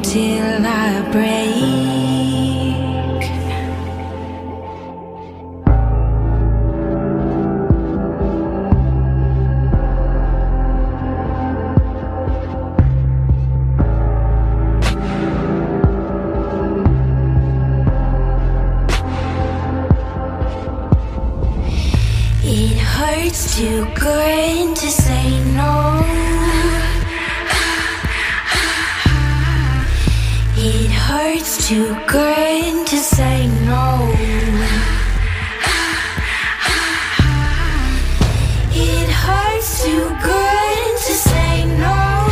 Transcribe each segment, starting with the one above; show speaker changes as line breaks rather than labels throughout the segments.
till I break. It hurts too good to say no. It hurts too good to say no. It hurts too good to say no.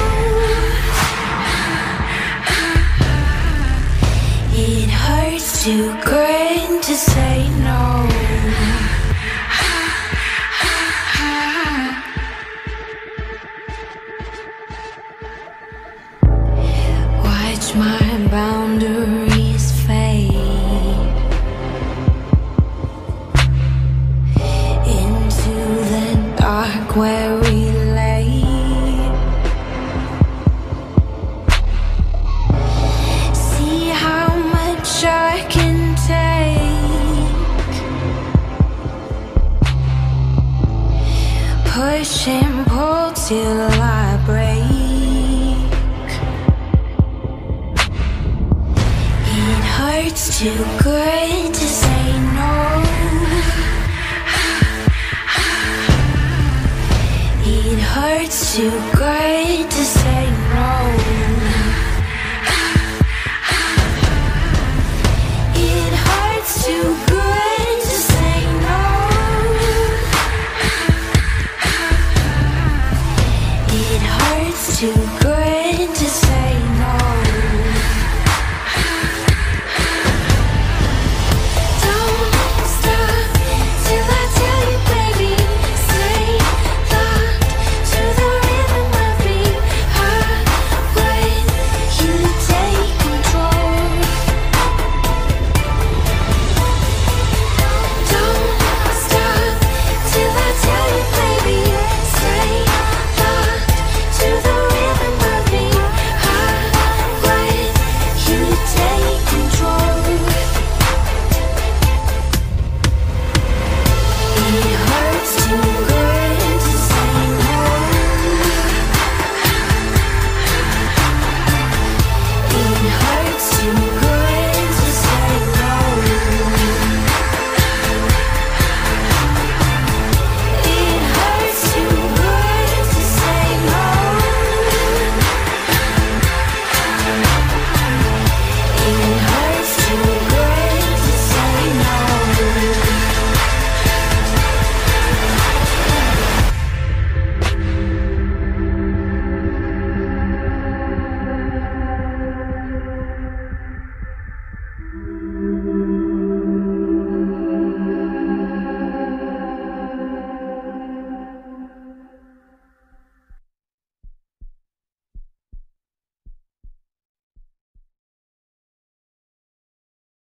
It hurts too good to say no. Watch my boundaries fade into the dark where we lay. See how much I can take. Push and pull till I break. It's too good to say no. It hurts too good to say no. It hurts too good to say no. It hurts too good.